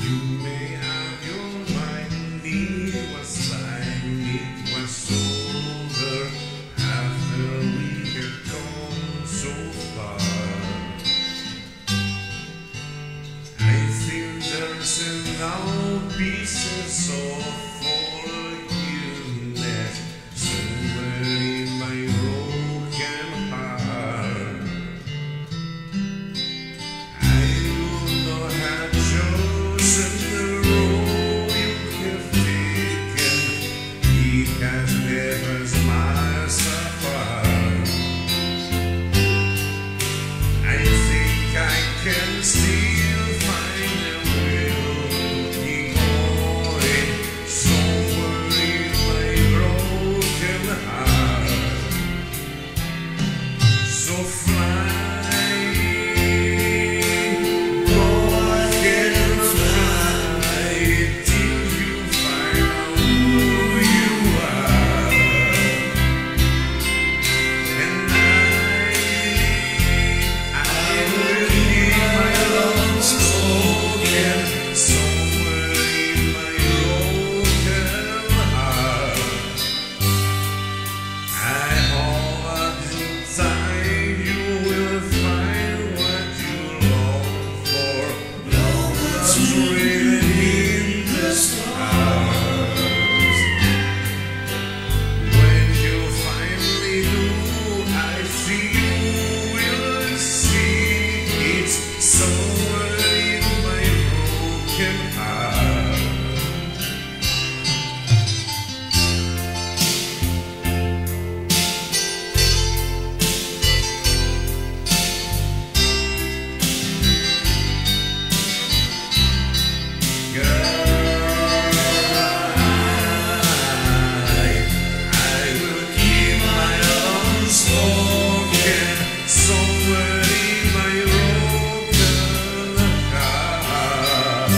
may have your mind, it was time, it was over after we had gone so far. I think there's enough pieces of forgiveness somewhere in my broken heart. I would not have chosen the road you have taken. It has never miles apart. I think I can still find a will to keep going somewhere in my broken heart. So fly, boy, can fly till you find out who you are. And I will leave my love spoken somewhere in my broken heart. I hope in time you will find what you long for. Love that's written in the stars. When you finally do, I see you will see it's somewhere in my broken heart. I will keep my unspoken somewhere in my broken heart.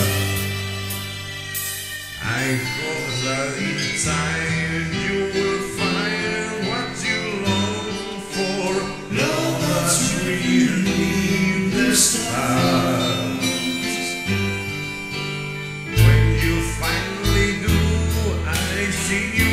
I hope that in time you will find what you long for. Love that's written in the stars. When you finally do, I see you